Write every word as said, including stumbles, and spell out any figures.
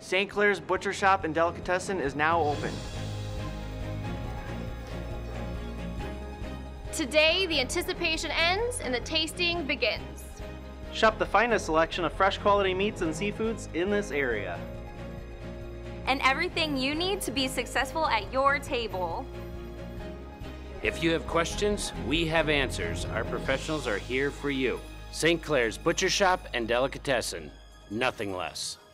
Saint Clair's Butcher Shop and Delicatessen is now open. Today, the anticipation ends and the tasting begins. Shop the finest selection of fresh quality meats and seafoods in this area. And everything you need to be successful at your table. If you have questions, we have answers. Our professionals are here for you. Saint Clair's Butcher Shop and Delicatessen, nothing less.